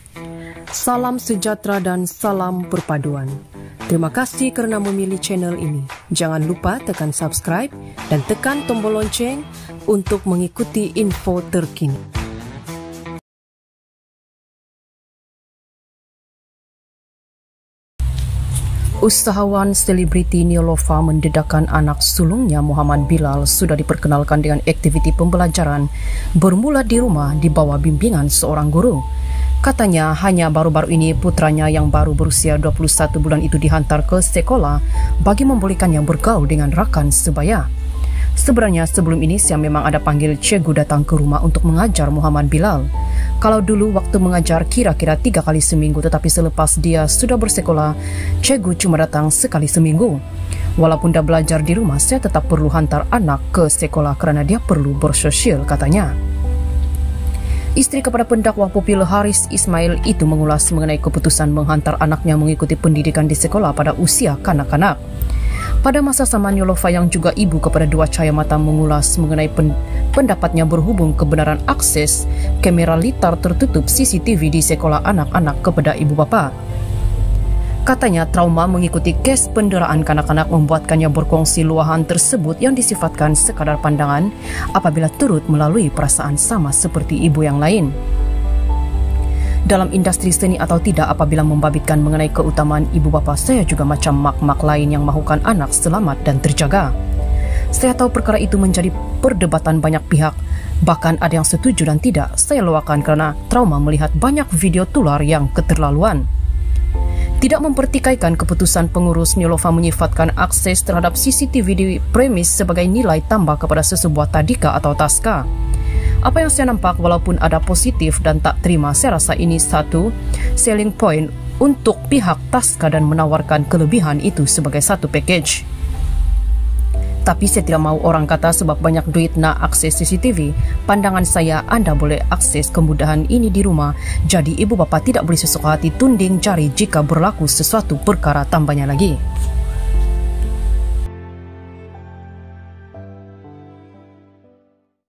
Salam sejahtera dan salam perpaduan. Terima kasih kerana memilih channel ini. Jangan lupa tekan subscribe dan tekan tombol lonceng untuk mengikuti info terkini. Usahawan selebriti Neelofa mendedahkan anak sulungnya Muhammad Bilal sudah diperkenalkan dengan aktiviti pembelajaran bermula di rumah di bawah bimbingan seorang guru. Katanya hanya baru-baru ini putranya yang baru berusia 21 bulan itu dihantar ke sekolah bagi membolehkannya bergaul dengan rakan sebaya. Sebenarnya sebelum ini Siam memang ada panggil cikgu datang ke rumah untuk mengajar Muhammad Bilal. Kalau dulu waktu mengajar kira-kira 3 kali seminggu, tetapi selepas dia sudah bersekolah, cikgu cuma datang sekali seminggu. Walaupun dah belajar di rumah, saya tetap perlu hantar anak ke sekolah kerana dia perlu bersosial, katanya. Isteri kepada pendakwa popular Haris Ismail itu mengulas mengenai keputusan menghantar anaknya mengikuti pendidikan di sekolah pada usia kanak-kanak. Pada masa sama, Neelofa yang juga ibu kepada 2 cahaya mata mengulas mengenai pendapatnya berhubung kebenaran akses kamera litar tertutup CCTV di sekolah anak-anak kepada ibu bapa. Katanya trauma mengikuti kes penderaan kanak-kanak membuatkannya berkongsi luahan tersebut yang disifatkan sekadar pandangan apabila turut melalui perasaan sama seperti ibu yang lain. Dalam industri seni atau tidak, apabila membabitkan mengenai keutamaan ibu bapa, saya juga macam mak-mak lain yang mahukan anak selamat dan terjaga. Saya tahu perkara itu menjadi perdebatan banyak pihak, bahkan ada yang setuju dan tidak. Saya luahkan kerana trauma melihat banyak video tular yang keterlaluan. Tidak mempertikaikan keputusan pengurus, Neelofa menyifatkan akses terhadap CCTV di premis sebagai nilai tambah kepada sesebuah tadika atau taska. Apa yang saya nampak, walaupun ada positif dan tak terima, saya rasa ini satu selling point untuk pihak taska dan menawarkan kelebihan itu sebagai satu package. Tapi saya tidak mahu orang kata sebab banyak duit nak akses CCTV. Pandangan saya, anda boleh akses kemudahan ini di rumah. Jadi ibu bapa tidak boleh sesuka hati tunding jari jika berlaku sesuatu perkara, tambahnya lagi.